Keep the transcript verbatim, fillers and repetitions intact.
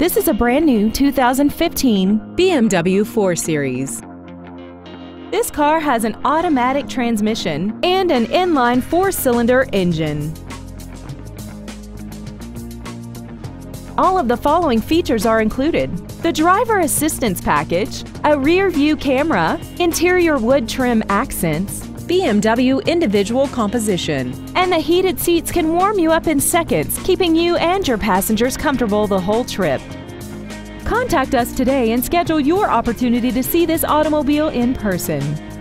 This is a brand new two thousand fifteen B M W four series. This car has an automatic transmission and an inline four-cylinder engine. All of the following features are included: the driver assistance package, a rear view camera, interior wood trim accents, B M W individual composition, and the heated seats can warm you up in seconds, keeping you and your passengers comfortable the whole trip. Contact us today and schedule your opportunity to see this automobile in person.